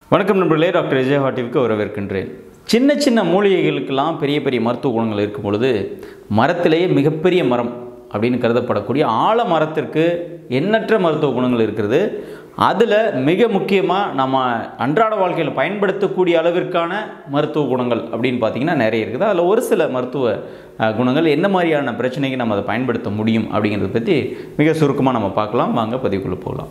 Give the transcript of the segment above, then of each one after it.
வணக்கம் நண்பர்களே, DrSJ HotTvக்கு வரவேற்கின்றேன். சின்ன சின்ன மூலிகைகளுக்கெல்லாம் பெரிய பெரிய மருத்துவ குணங்கள் இருக்கும் பொழுது மரத்திலேயே மிகப்பெரிய மரம் அப்படின்னு கருதப்படக்கூடிய ஆலமரத்திற்கு எண்ணற்ற மருத்துவ குணங்கள் இருக்கிறது. அதில் மிக முக்கியமாக நம்ம அன்றாட வாழ்க்கையில் பயன்படுத்தக்கூடிய அளவிற்கான மருத்துவ குணங்கள் அப்படின்னு பார்த்திங்கன்னா நிறைய இருக்குது. அதில் ஒரு சில மருத்துவ குணங்கள் என்ன மாதிரியான பிரச்சனைக்கு நம்ம அதை பயன்படுத்த முடியும் அப்படிங்கிறத பற்றி மிக சுருக்கமாக நம்ம பார்க்கலாம். வாங்க பதிவுக்குள்ளே போகலாம்.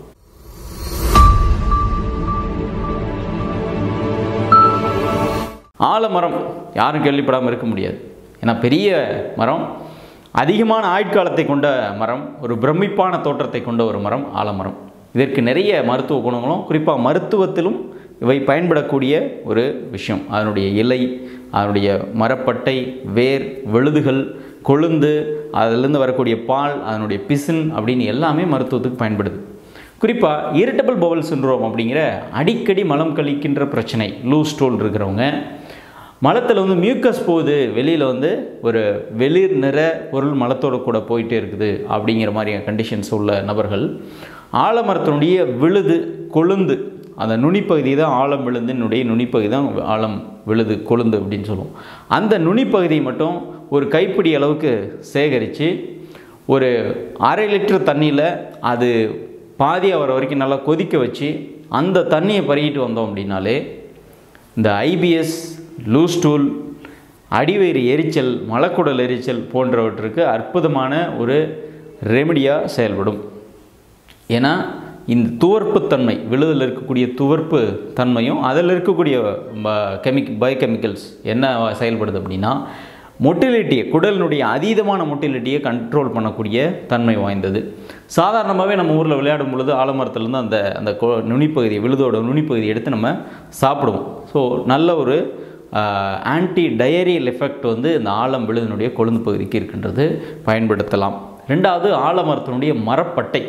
ஆலமரம் யாரும் கேள்விப்படாமல் இருக்க முடியாது. ஏன்னா பெரிய மரம், அதிகமான ஆயுட்காலத்தை கொண்ட மரம், ஒரு பிரமிப்பான தோற்றத்தை கொண்ட ஒரு மரம் ஆலமரம். இதற்கு நிறைய மருத்துவ குணங்களும் குறிப்பாக மருத்துவத்திலும் இவை பயன்படக்கூடிய ஒரு விஷயம். அதனுடைய இலை, அதனுடைய மரப்பட்டை, வேர், விழுதுகள், கொழுந்து, அதிலிருந்து வரக்கூடிய பால், அதனுடைய பிசின் அப்படின்னு எல்லாமே மருத்துவத்துக்கு பயன்படுது. குறிப்பாக இரிட்டபிள் பவுல் சிண்ட்ரோம் அப்படிங்கிற அடிக்கடி மலம் கழிக்கின்ற பிரச்சனை, லூஸ் ஸ்டூல் இருக்கிறவங்க, மலத்தில் மியூக்கஸ் போகுது, வெளியில் ஒரு வெளிர் நிற பொருள் மலத்தோடு கூட போயிட்டே இருக்குது அப்படிங்கிற மாதிரி கண்டிஷன்ஸ் உள்ள நபர்கள் ஆலமரத்தினுடைய விழுது, கொழுந்து, அந்த நுனிப்பகுதி தான் ஆலம் விழுந்தினுடைய நுனிப்பகுதி தான் ஆலம் விழுது கொழுந்து அப்படின்னு சொல்லுவோம். அந்த நுனிப்பகுதியை மட்டும் ஒரு கைப்பிடி அளவுக்கு சேகரித்து ஒரு 1/2 லிட்டர் தண்ணியில் அது பாதியாக வர வரைக்கும் நல்லா கொதிக்க வச்சு அந்த தண்ணியை பருகிட்டு வந்தோம் அப்படின்னாலே இந்த ஐபிஎஸ், லூஸ் ஸ்டூல், அடிவயிறு எரிச்சல், மலக்குடல் எரிச்சல் போன்றவற்றுக்கு அற்புதமான ஒரு ரெமெடியாக செயல்படும். ஏன்னா இந்த துவர்ப்புத்தன்மை, விழுதில் இருக்கக்கூடிய துவர்ப்பு தன்மையும் அதில் இருக்கக்கூடிய பயோகெமிக்கல்ஸ் என்ன செயல்படுது அப்படின்னா மொட்டிலிட்டியை, குடலினுடைய அதீதமான மொட்டிலிட்டியை கண்ட்ரோல் பண்ணக்கூடிய தன்மை வாய்ந்தது. சாதாரணமாகவே நம்ம ஊரில் விளையாடும் பொழுது ஆலமரத்துலேருந்து அந்த நுனிப்பகுதி, விழுதோட நுனிப்பகுதி எடுத்து நம்ம சாப்பிடுவோம். ஸோ நல்ல ஒரு ஆன்டி டயரியல் எஃபெக்ட் இந்த ஆலம் விழுதினுடைய கொழுந்து பகுதிக்கு இருக்கின்றது, பயன்படுத்தலாம். ரெண்டாவது, ஆலமரத்தினுடைய மரப்பட்டை.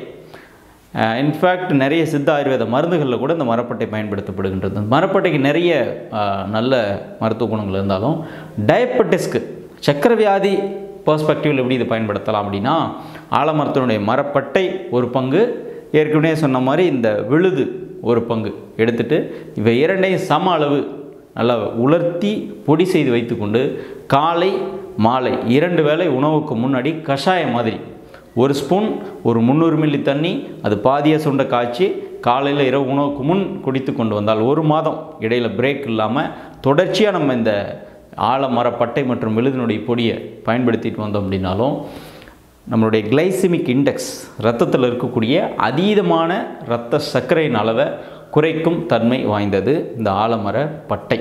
இன்ஃபேக்ட் நிறைய சித்த ஆயுர்வேத மருந்துகளில் கூட இந்த மரப்பட்டை பயன்படுத்தப்படுகின்றது. மரப்பட்டைக்கு நிறைய நல்ல மருத்துவ குணங்கள் இருந்தாலும் டயபெட்டிஸ்க்கு, சக்கரை வியாதி பெர்ஸ்பெக்டிவில் எப்படி இதை பயன்படுத்தலாம் அப்படின்னா ஆலமரத்தினுடைய மரப்பட்டை ஒரு பங்கு, ஏற்கனவே சொன்ன மாதிரி இந்த விழுது ஒரு பங்கு எடுத்துகிட்டு இவை இரண்டையும் சம அளவு நல்லா உலர்த்தி பொடி செய்து வைத்துக்கொண்டு காலை மாலை 2 வேளை உணவுக்கு முன்னாடி கஷாயம் மாதிரி 1 ஸ்பூன், ஒரு 300 மில்லி தண்ணி, அது பாதியாக சுண்ட காய்ச்சி காலையில் இரவு உணவுக்கு முன் குடித்து கொண்டு வந்தால் 1 மாதம் இடையில் பிரேக் இல்லாமல் தொடர்ச்சியாக நம்ம இந்த ஆலமரப்பட்டை மற்றும் விழுதினுடைய பொடியை பயன்படுத்திட்டு வந்தோம் அப்படின்னாலும் நம்மளுடைய கிளைசிமிக் இண்டெக்ஸ், இரத்தத்தில் இருக்கக்கூடிய அதீதமான இரத்த சர்க்கரையின் அளவை குறைக்கும் தன்மை வாய்ந்தது இந்த ஆலமர பட்டை.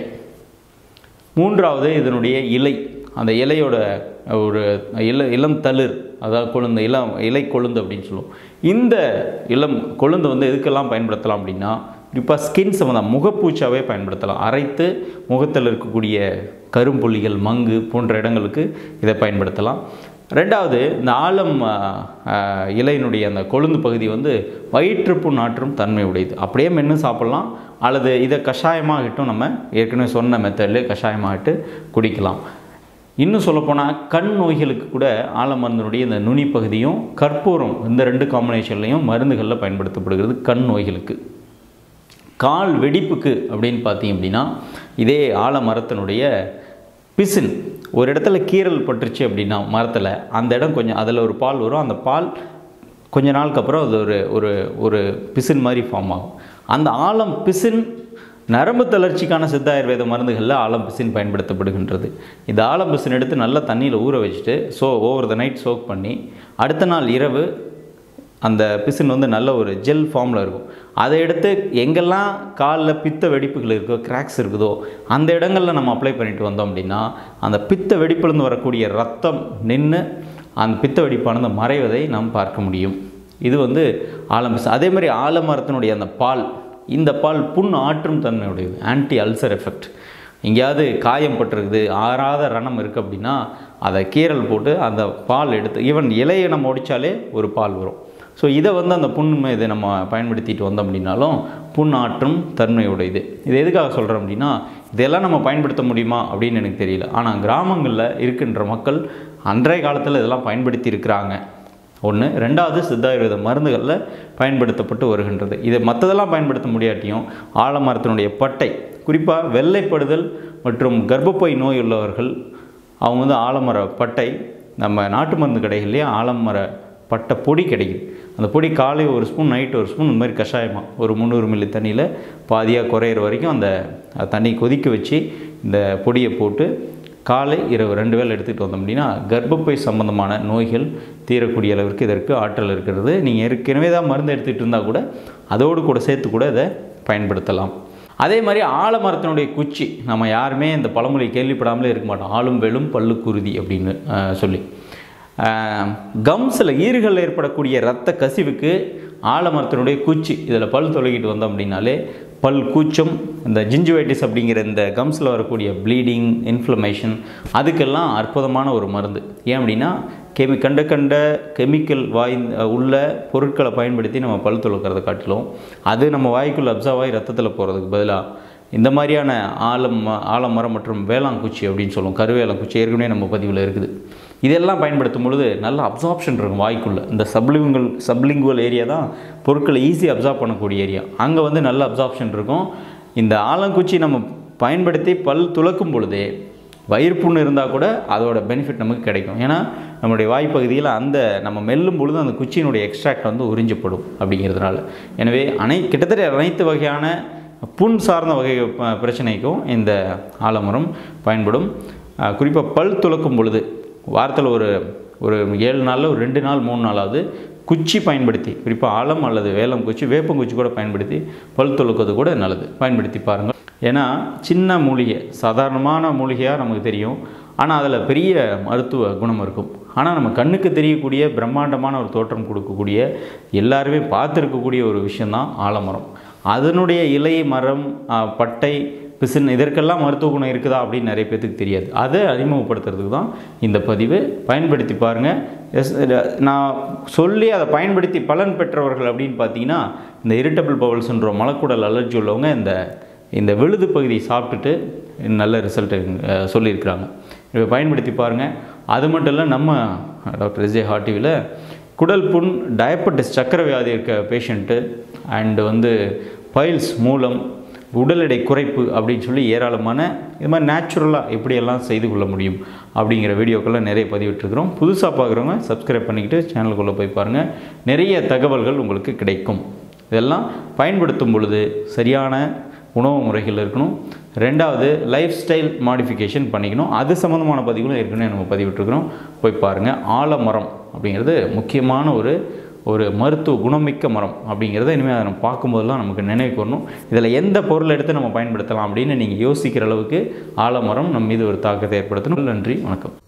மூன்றாவது, இதனுடைய இலை, அந்த இலையோட ஒரு இளம் தளிர், அதாவது கொழுந்து, இலை கொழுந்து அப்படின்னு சொல்லுவோம். இந்த இளம் கொழுந்து எதுக்கெல்லாம் பயன்படுத்தலாம் அப்படின்னா இப்போ ஸ்கின் சம்மந்தம், முகப்பூச்சாவே பயன்படுத்தலாம். அரைத்து முகத்தில் இருக்கக்கூடிய கரும்புள்ளிகள், மங்கு போன்ற இடங்களுக்கு இதை பயன்படுத்தலாம். ரெண்டாவது, இந்த ஆலம் இலையினுடைய அந்த கொழுந்து பகுதி வயிற்றுப்புண் ஆற்றும் தன்மை உடையது. அப்படியே மென்று சாப்பிட்லாம், அல்லது இதை கஷாயமாகிட்டும் நம்ம ஏற்கனவே சொன்ன மெத்தட்லேயே கஷாயமாகிட்டு குடிக்கலாம். இன்னும் சொல்லப்போனால் கண் நோய்களுக்கு கூட ஆலமரத்தினுடைய இந்த நுனி பகுதியும் கற்பூரம், இந்த 2 காம்பினேஷன்லையும் மருந்துகளில் பயன்படுத்தப்படுகிறது கண் நோய்களுக்கு. கால் வெடிப்புக்கு அப்படின்னு பார்த்தீங்க அப்படின்னா இதே ஆலமரத்தினுடைய பிசின், ஒரு இடத்துல கீறல் பட்டுருச்சு அப்படின்னா மரத்தில், அந்த இடம் கொஞ்சம் அதில் ஒரு பால் வரும், அந்த பால் கொஞ்ச நாளுக்கு அப்புறம் அது ஒரு ஒரு பிசின் மாதிரி ஃபார்ம் ஆகும். அந்த ஆலம் பிசின் நரம்பு தளர்ச்சிக்கான சித்த ஆயுர்வேத மருந்துகளில் ஆலம் பிசின் பயன்படுத்தப்படுகின்றது. இந்த ஆலம் பிசின் எடுத்து நல்லா தண்ணியில் ஊற வச்சுட்டு ஓவர் த நைட் சோக் பண்ணி அடுத்த நாள் இரவு அந்த பிசின் நல்ல ஒரு ஜெல் ஃபார்மில் இருக்கும். அதை எடுத்து எங்கெல்லாம் காலில் பித்த வெடிப்புகள் இருக்கோ, கிராக்ஸ் இருக்குதோ, அந்த இடங்களில் நம்ம அப்ளை பண்ணிட்டு வந்தோம் அப்படின்னா அந்த பித்த வெடிப்புலேருந்து வரக்கூடிய ரத்தம் நின்று அந்த பித்த வெடிப்பானது மறைவதை நாம் பார்க்க முடியும். இது ஆலம் பிசின். அதே மாதிரி ஆலமரத்தினுடைய அந்த பால், இந்த பால் புண் ஆற்றும் தன்மையுடையது, ஆன்டி அல்சர் எஃபெக்ட். எங்கேயாவது காயம் பட்டிருக்குது, ஆறாத ரணம் இருக்குது அப்படின்னா அதை கீறல் போட்டு அந்த பால் எடுத்து, ஈவன் இலையை நம்ம ஒடித்தாலே ஒரு பால் வரும். ஸோ இதை அந்த புண்ணு இதை நம்ம பயன்படுத்திட்டு வந்தோம் அப்படின்னாலும் புண் ஆற்றும் தன்மையுடையது. இது எதுக்காக சொல்கிறோம் அப்படின்னா இதெல்லாம் நம்ம பயன்படுத்த முடியுமா அப்படின்னு எனக்கு தெரியல. ஆனால் கிராமங்களில் இருக்கின்ற மக்கள் அன்றைய காலத்தில் இதெல்லாம் பயன்படுத்தி இருக்கிறாங்க. ஒன்று. ரெண்டாவது சித்தாயுர்வேத மருந்துகளில் பயன்படுத்தப்பட்டு வருகின்றது. இதை மற்றதெல்லாம் பயன்படுத்த முடியாட்டியும் ஆலமரத்தினுடைய பட்டை, குறிப்பாக வெள்ளைப்படுதல் மற்றும் கர்ப்பப்பை நோய் உள்ளவர்கள் அவங்க வந்து ஆலமர பட்டை, நம்ம நாட்டு மருந்து கடைகள்லேயே ஆலமர பட்டை பொடி கிடைக்குது. அந்த பொடி காலை 1 ஸ்பூன், நைட்டு 1 ஸ்பூன், இந்த மாதிரி கஷாயமாக ஒரு 300 மில்லி தண்ணியில் பாதியாக குறையிற வரைக்கும் அந்த தண்ணி கொதிக்க வச்சு இந்த பொடியை போட்டு காலை இரவு 2 வேளை எடுத்துகிட்டு வந்தோம் அப்படின்னா கர்ப்பப்பை சம்பந்தமான நோய்கள் தீரக்கூடிய அளவிற்கு இதற்கு ஆற்றல் இருக்கிறது. நீங்கள் ஏற்கனவே தான் மருந்து எடுத்துகிட்டு இருந்தால் கூட அதோடு கூட சேர்த்து கூட இதை பயன்படுத்தலாம். அதே மாதிரி ஆலமரத்தினுடைய குச்சி, நம்ம யாருமே இந்த பழமொழி கேள்விப்படாமலே இருக்க மாட்டோம். ஆளும் வெளும் பல்லு குருதி அப்படின்னு சொல்லி. கம்ஸில் ஈறுகளில் ஏற்படக்கூடிய இரத்த கசிவுக்கு ஆலமரத்தினுடைய குச்சி இதில் பல் தொலைகிட்டு வந்தோம் அப்படின்னாலே பல் கூச்சம், இந்த ஜிஞ்சுவைட்டிஸ் அப்படிங்கிற இந்த கம்ஸில் வரக்கூடிய ப்ளீடிங், இன்ஃப்ளமேஷன், அதுக்கெல்லாம் அற்புதமான ஒரு மருந்து. ஏன் அப்படின்னா கண்ட கெமிக்கல் உள்ள பொருட்களை பயன்படுத்தி நம்ம பல் துளக்கிறத காட்டிலும் அது நம்ம வாய்க்குள்ளே அப்சர்வ் ஆகி ரத்தத்தில் போகிறதுக்கு பதிலாக இந்த மாதிரியான ஆலமரம் மற்றும் வேளாங்குச்சி அப்படின்னு சொல்லுவோம், கருவேலங்குச்சி ஏற்கனவே நம்ம பதிவில் இருக்குது. இதெல்லாம் பயன்படுத்தும் பொழுது நல்ல அப்சார்ப்ஷன் இருக்கும் வாய்க்குள்ளே. இந்த சப்லிங்குவல் ஏரியா தான் பொருட்களை ஈஸியாக அப்சார்ப் பண்ணக்கூடிய ஏரியா. அங்கே வந்து நல்ல அப்சார்ப்ஷன் இருக்கும். இந்த ஆலங்குச்சி நம்ம பயன்படுத்தி பல் துளக்கும் பொழுதே வயிறு புண்ணு இருந்தால் கூட அதோட பெனிஃபிட் நமக்கு கிடைக்கும். ஏன்னா நம்மளுடைய வாய்ப்பகுதியில் அந்த நம்ம மெல்லும் பொழுது அந்த குச்சியினுடைய எக்ஸ்ட்ராக்ட் வந்து உறிஞ்சப்படும் அப்படிங்கிறதுனால. எனவே கிட்டத்தட்ட அனைத்து வகையான புண் சார்ந்த வகை பிரச்சனைக்கும் இந்த ஆலமரம் பயன்படும். குறிப்பாக பல் துளக்கும் பொழுது வாரத்தில் ஒரு 7 நாளில் ஒரு 2 நாள் 3 நாளாவது குச்சி பயன்படுத்தி, குறிப்பாக ஆலம் அல்லது வேளங்குச்சி, வேப்பங்குச்சி கூட பயன்படுத்தி பல் துளக்குவது கூட நல்லது. பயன்படுத்தி பாருங்கள். ஏன்னா சின்ன மூலிகை, சாதாரணமான மூலிகையாக நமக்கு தெரியும், ஆனால் அதில் பெரிய மருத்துவ குணம் இருக்கும். ஆனால் நம்ம கண்ணுக்கு தெரியக்கூடிய பிரம்மாண்டமான ஒரு தோற்றம் கொடுக்கக்கூடிய, எல்லாருமே பார்த்துருக்கக்கூடிய ஒரு விஷயந்தான் ஆலமரம். அதனுடைய இலை, மரம், பட்டை, பிசின் இதற்கெல்லாம் மருத்துவ குணம் இருக்குதா அப்படின்னு நிறைய பேருக்கு தெரியாது. அதை அறிமுகப்படுத்துறதுக்கு தான் இந்த பதிவு. பயன்படுத்தி பாருங்கள். நான் சொல்லி அதை பயன்படுத்தி பலன் பெற்றவர்கள் அப்படின்னு பார்த்தீங்கன்னா இந்த இரிட்டபிள் பவுல் சிண்ட்ரோம், மலக்குடல் அலர்ஜி உள்ளவங்க இந்த விழுது பகுதியை சாப்பிட்டுட்டு நல்ல ரிசல்ட்டு சொல்லியிருக்கிறாங்க. இதை பயன்படுத்தி பாருங்கள். அது மட்டும் இல்லை, நம்ம DrSJ HotTvயில் குடல் புண், டயபெட்டிஸ் சக்கரை வியாதி இருக்க பேஷண்ட்டு அண்டு வந்து பைல்ஸ் மூலம் உடல் எடை குறைப்பு அப்படின்னு சொல்லி ஏராளமான இது மாதிரி நேச்சுரலாக எப்படியெல்லாம் செய்து கொள்ள முடியும் அப்படிங்கிற வீடியோக்கெல்லாம் நிறைய பதிவிட்டுருக்குறோம். புதுசாக பார்க்குறவங்க சப்ஸ்கிரைப் பண்ணிக்கிட்டு சேனலுக்குள்ளே போய் பாருங்கள். நிறைய தகவல்கள் உங்களுக்கு கிடைக்கும். இதெல்லாம் பயன்படுத்தும் பொழுது சரியான உணவு முறைகள் இருக்கணும். ரெண்டாவது லைஃப் ஸ்டைல் மாடிஃபிகேஷன் பண்ணிக்கணும். அது சம்மந்தமான பதிவுகளும் ஏற்கனவே நம்ம பதிவிட்டுருக்குறோம், போய் பாருங்கள். ஆலமரம் அப்படிங்கிறது முக்கியமான ஒரு மருத்துவ குணமிக்க மரம் அப்படிங்கிறத இனிமேல் அதை நம்ம பார்க்கும்போதெல்லாம் நமக்கு நினைவுக்கு வரணும். இதில் எந்த பொருள் எடுத்து நம்ம பயன்படுத்தலாம் அப்படின்னு நீங்கள் யோசிக்கிற அளவுக்கு ஆலமரம் நம்ம மீது ஒரு தாக்கத்தை ஏற்படுத்தணும். நன்றி, வணக்கம்.